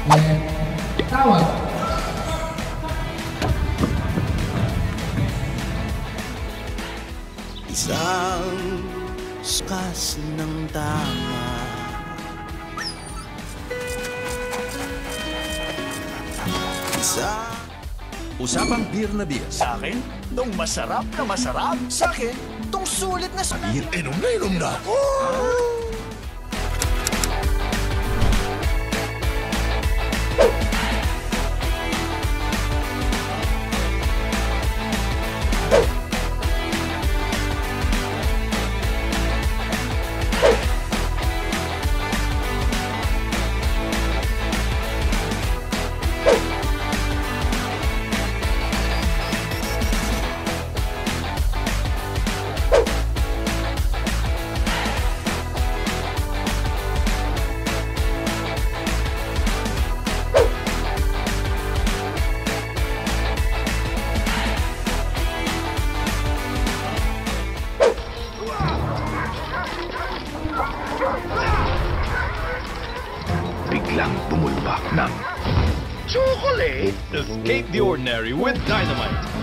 Tawag. Isang sukas ng tama. Usapang beer na beer. Sa akin, tong masarap na masarap. Sa akin, tong sulit na sulit. Inom na ako. Biglang bumulbak ng Chocolate! Escape the ordinary with Dynamite.